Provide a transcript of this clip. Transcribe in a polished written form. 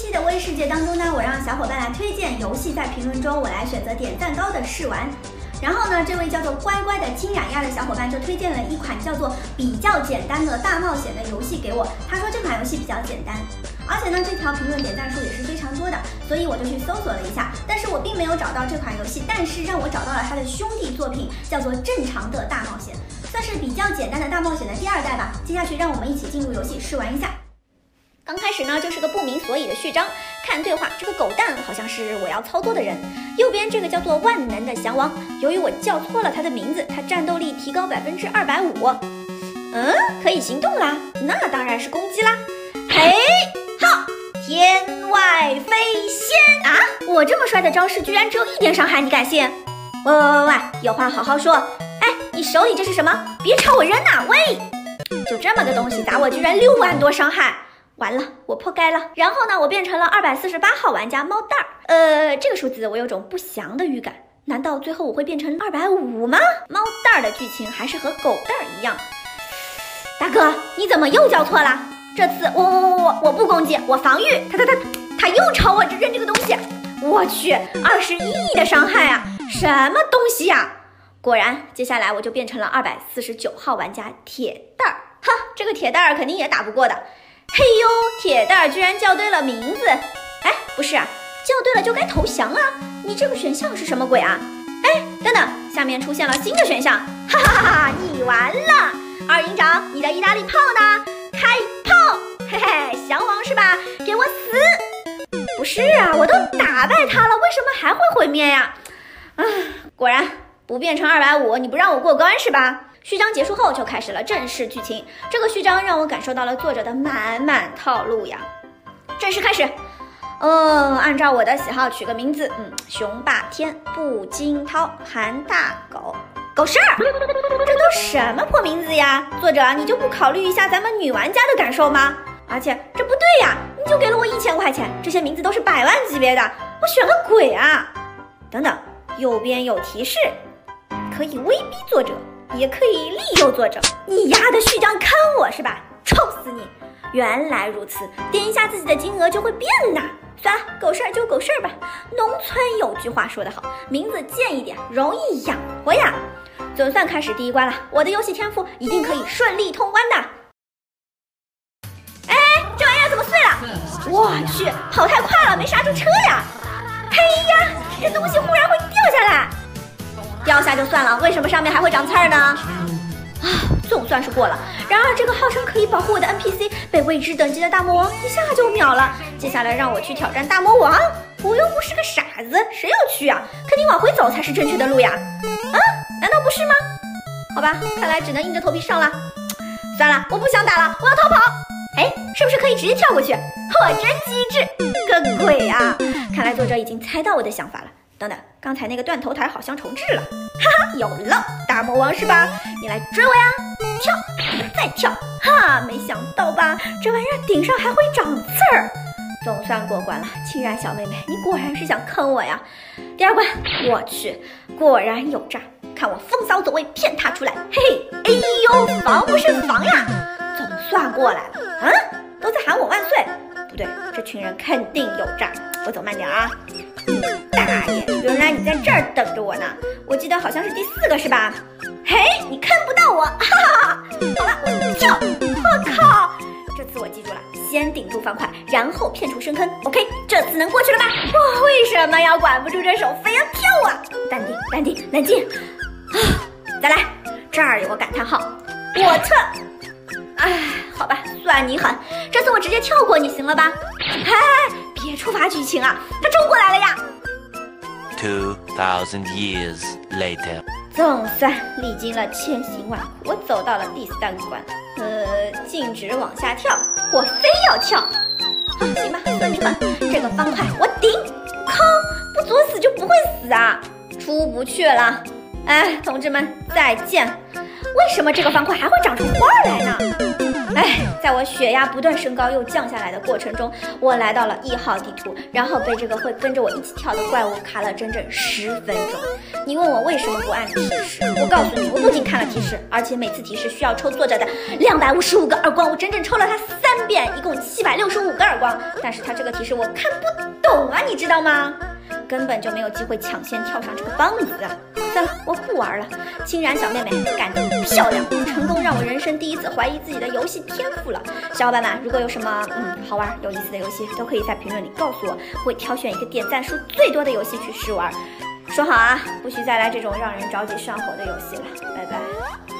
期的微世界当中呢，我让小伙伴来推荐游戏，在评论中我来选择点赞高的试玩。然后呢，这位叫做乖乖的金冉鸭的小伙伴就推荐了一款叫做比较简单的大冒险的游戏给我。他说这款游戏比较简单，而且呢这条评论点赞数也是非常多的，所以我就去搜索了一下，但是我并没有找到这款游戏，但是让我找到了它的兄弟作品，叫做正常的大冒险，算是比较简单的大冒险的第2代吧。接下去让我们一起进入游戏试玩一下。刚开始呢，就是个不明所以的序章。看对话，这个狗蛋好像是我要操作的人。右边这个叫做万能的降王，由于我叫错了他的名字，他战斗力提高250%。可以行动啦，那当然是攻击啦。嘿，好，天外飞仙啊！我这么帅的招式居然只有1点伤害，你敢信？喂，有话好好说。哎，你手里这是什么？别朝我扔呐！喂，就这么个东西打我居然6万多伤害。完了，我破该了。然后呢，我变成了248号玩家猫蛋儿。这个数字我有种不祥的预感，难道最后我会变成250吗？猫蛋儿的剧情还是和狗蛋儿一样。大哥，你怎么又叫错了？这次我不攻击，我防御。他又朝我扔这个东西。我去，21亿的伤害啊！什么东西呀？果然，接下来我就变成了249号玩家铁蛋儿。哈，这个铁蛋儿肯定也打不过的。嘿呦，铁蛋儿居然叫对了名字！哎，不是啊，叫对了就该投降啊！你这个选项是什么鬼啊？哎，等等，下面出现了新的选项，哈哈哈！你完了，二营长，你的意大利炮呢？开炮！嘿嘿，降王是吧？给我死！不是啊，我都打败他了，为什么还会毁灭呀？果然不变成250，你不让我过关是吧？序章结束后就开始了正式剧情，这个序章让我感受到了作者的满满套路呀。正式开始，按照我的喜好取个名字，雄霸天、步惊涛、韩大狗、狗事儿，这都什么破名字呀？作者你就不考虑一下咱们女玩家的感受吗？而且这不对呀，你就给了我1000块钱，这些名字都是100万级别的，我选个鬼啊！等等，右边有提示，可以威逼作者，也可以利诱作者。你丫的序章坑我是吧？臭死你！原来如此，点一下自己的金额就会变呐。算了，狗事儿就狗事儿吧。农村有句话说得好，名字贱一点容易养活呀。总算开始第1关了，我的游戏天赋一定可以顺利通关的。哎，这玩意儿怎么碎了？我去，跑太快了，没刹住车呀！嘿呀，这东西忽然会掉下来。掉下就算了，为什么上面还会长刺儿呢？总算是过了。然而这个号称可以保护我的 NPC 被未知等级的大魔王一下就秒了。接下来让我去挑战大魔王，我又不是个傻子，谁要去啊？肯定往回走才是正确的路呀。难道不是吗？好吧，看来只能硬着头皮上了。算了，我不想打了，我要逃跑。哎，是不是可以直接跳过去？我真机智，个鬼啊！看来作者已经猜到我的想法了。等等，刚才那个断头台好像重置了，哈哈，有了，大魔王是吧？你来追我呀！跳，再跳，哈，没想到吧？这玩意儿顶上还会长刺儿。总算过关了，青然小妹妹，你果然是想坑我呀！第2关，我去，果然有诈，看我风骚走位骗他出来，嘿嘿，哎呦，防不胜防呀！总算过来了，都在喊我万岁。不对，这群人肯定有诈，我走慢点啊！大爷，原来你在这儿等着我呢！我记得好像是第4个是吧？嘿，你看不到我，哈哈哈！好了，我跳！我靠，这次我记住了，先顶住方块，然后骗出深坑。OK， 这次能过去了吧？我为什么要管不住这手，非要跳啊？淡定，淡定，冷静！再来，这儿有个感叹号，我测。哎，好吧，算你狠，这次我直接跳过你行了吧？哎，别触发剧情啊，他冲过来了呀 ！2000 years later， 总算历经了千辛万苦，我走到了第3关。禁止往下跳，我非要跳。好，行吧，算你狠，这个方块我顶。靠，不作死就不会死啊！出不去了。哎，同志们，再见。为什么这个方块还会长出花来呢？哎，在我血压不断升高又降下来的过程中，我来到了1号地图，然后被这个会跟着我一起跳的怪物卡了整整10分钟。你问我为什么不按提示？我告诉你，我不仅看了提示，而且每次提示需要抽作者的255个耳光，我整整抽了他遍，一共765个耳光。但是他这个提示我看不懂啊，你知道吗？根本就没有机会抢先跳上这个棒子啊！算了，我不玩了。清然小妹妹干得漂亮，成功让我人生第一次怀疑自己的游戏天赋了。小伙伴们，如果有什么好玩有意思的游戏，都可以在评论里告诉我，我会挑选一个点赞数最多的游戏去试玩。说好啊，不许再来这种让人着急上火的游戏了。拜拜。